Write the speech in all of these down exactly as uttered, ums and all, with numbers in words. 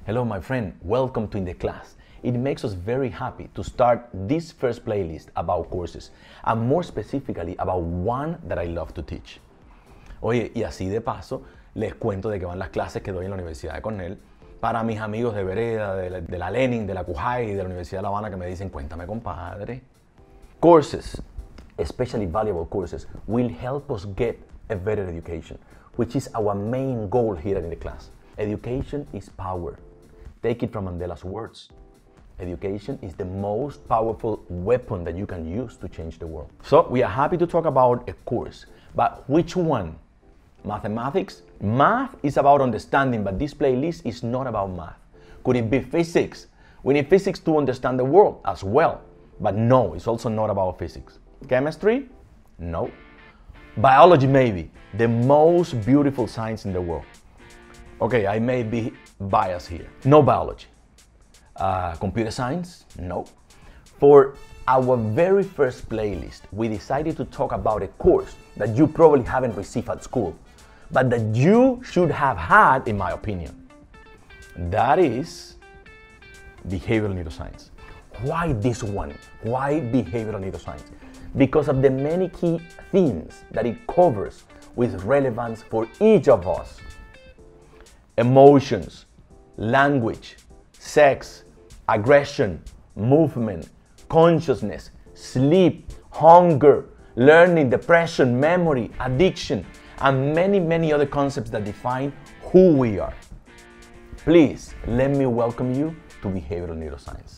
Hello my friend, welcome to inDClazz. It makes us very happy to start this first playlist about courses, and more specifically about one that I love to teach. Oye, y así de paso, les cuento de que van las clases que doy en la Universidad de Cornell para mis amigos de Vereda, de la, de la Lenin, de la Cujay y de la Universidad de La Habana que me dicen, cuéntame compadre. Courses, especially valuable courses, will help us get a better education, which is our main goal here at inDClazz. Education is power. Take it from Mandela's words. Education is the most powerful weapon that you can use to change the world. So we are happy to talk about a course, but which one? Mathematics? Math is about understanding, but this playlist is not about math. Could it be physics? We need physics to understand the world as well, but no, it's also not about physics. Chemistry? No. Biology maybe, the most beautiful science in the world. Okay, I may be biased here. No biology. Uh, computer science? No. For our very first playlist, we decided to talk about a course that you probably haven't received at school, but that you should have had, in my opinion. That is Behavioral Neuroscience. Why this one? Why Behavioral Neuroscience? Because of the many key themes that it covers with relevance for each of us. Emotions, language, sex, aggression, movement, consciousness, sleep, hunger, learning, depression, memory, addiction, and many, many other concepts that define who we are. Please, let me welcome you to Behavioral Neuroscience.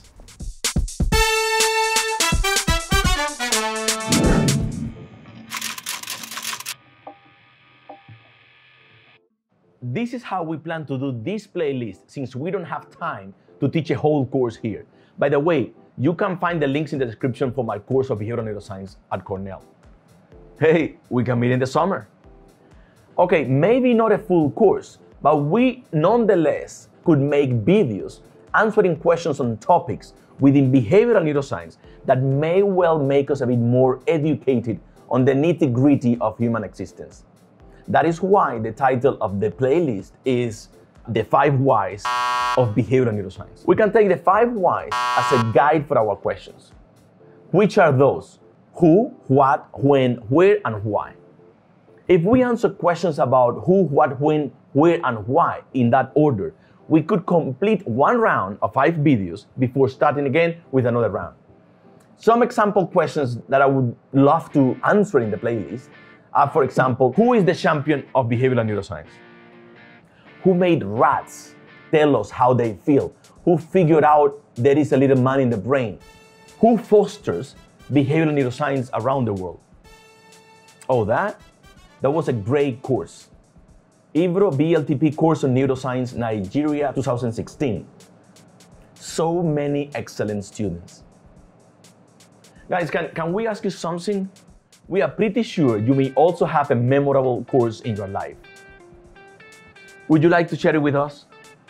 This is how we plan to do this playlist, since we don't have time to teach a whole course here. By the way, you can find the links in the description for my course of Behavioral Neuroscience at Cornell. Hey, we can meet in the summer. Okay, maybe not a full course, but we nonetheless could make videos answering questions on topics within behavioral neuroscience that may well make us a bit more educated on the nitty-gritty of human existence. That is why the title of the playlist is The Five Whys of Behavioral Neuroscience. We can take the five whys as a guide for our questions. Which are those? Who, what, when, where, and why. If we answer questions about who, what, when, where, and why in that order, we could complete one round of five videos before starting again with another round. Some example questions that I would love to answer in the playlist are, for example, who is the champion of behavioral neuroscience? Who made rats tell us how they feel? Who figured out there is a little man in the brain? Who fosters behavioral neuroscience around the world? Oh, that? That was a great course. Ibro B L T P course on neuroscience, Nigeria, two thousand sixteen. So many excellent students. Guys, can, can we ask you something? We are pretty sure you may also have a memorable course in your life. Would you like to share it with us?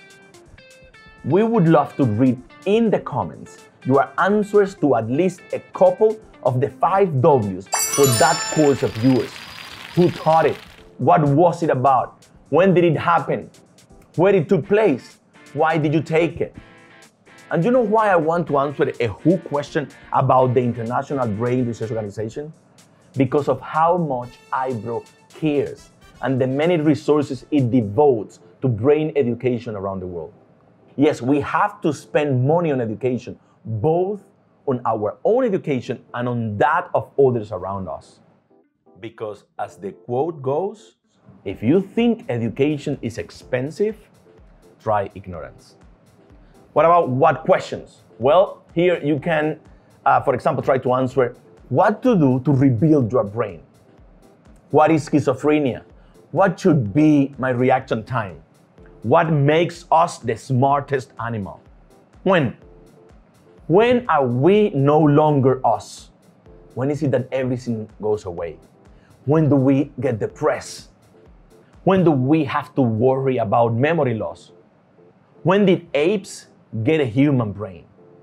We would love to read in the comments your answers to at least a couple of the five W's for that course of yours. Who taught it? What was it about? When did it happen? Where it took place? Why did you take it? And you know why I want to answer a who question about the International Brain Research Organization? Because of how much Ibro cares and the many resources it devotes to brain education around the world. Yes, we have to spend money on education, both on our own education and on that of others around us. Because as the quote goes, if you think education is expensive, try ignorance. What about what questions? Well, here you can, uh, for example, try to answer what to do to rebuild your brain. What is schizophrenia? What should be my reaction time? What makes us the smartest animal? When? When are we no longer us? When is it that everything goes away? When do we get depressed? When do we have to worry about memory loss? When did apes get a human brain?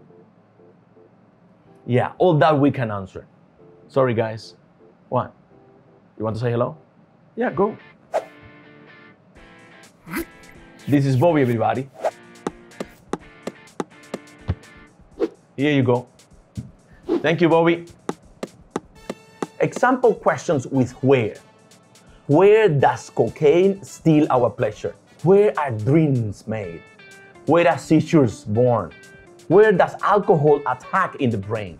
Yeah, all that we can answer. Sorry, guys. What? You want to say hello? Yeah, go. This is Bobby, everybody. Here you go. Thank you, Bobby. Example questions with where. Where does cocaine steal our pleasure? Where are dreams made? Where are seizures born? Where does alcohol attack in the brain?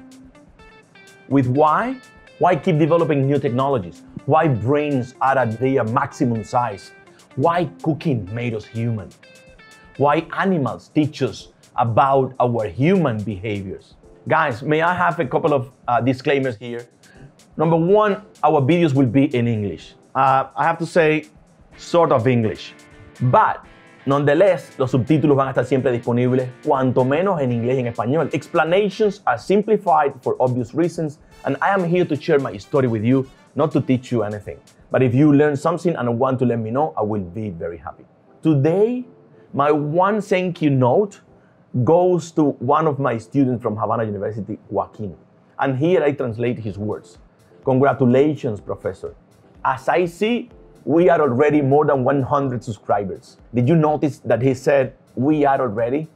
With why? Why keep developing new technologies? Why brains are at their maximum size? Why cooking made us human? Why animals teach us about our human behaviors? Guys, may I have a couple of uh, disclaimers here? Number one, our videos will be in English. Uh, I have to say, sort of English. But, nonetheless, los subtítulos van a estar siempre disponibles, cuanto menos en inglés y en español. Explanations are simplified for obvious reasons, and I am here to share my story with you, not to teach you anything. But if you learn something and want to let me know, I will be very happy. Today, my one thank you note goes to one of my students from Havana University, Joaquin. And here I translate his words. Congratulations, Professor. As I see, we are already more than one hundred subscribers. Did you notice that he said, we are already?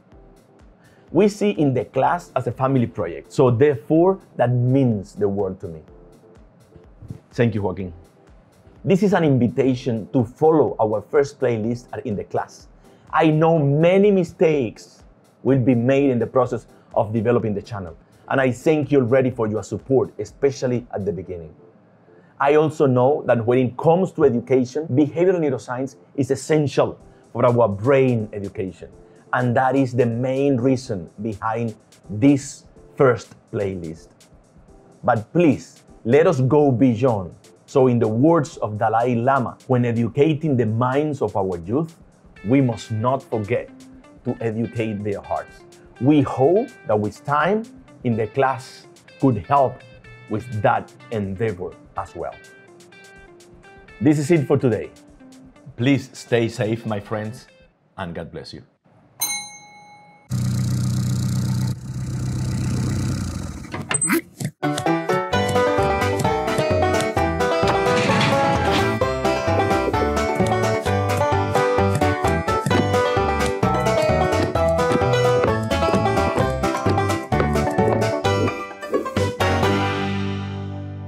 We see inDClazz as a family project, so therefore, that means the world to me. Thank you, Joaquin. This is an invitation to follow our first playlist at inDClazz. I know many mistakes will be made in the process of developing the channel, and I thank you already for your support, especially at the beginning. I also know that when it comes to education, behavioral neuroscience is essential for our brain education. And that is the main reason behind this first playlist. But please, let us go beyond. So in the words of Dalai Lama, when educating the minds of our youth, we must not forget to educate their hearts. We hope that with time, inDClazz could help with that endeavor as well. This is it for today. Please stay safe, my friends, and God bless you.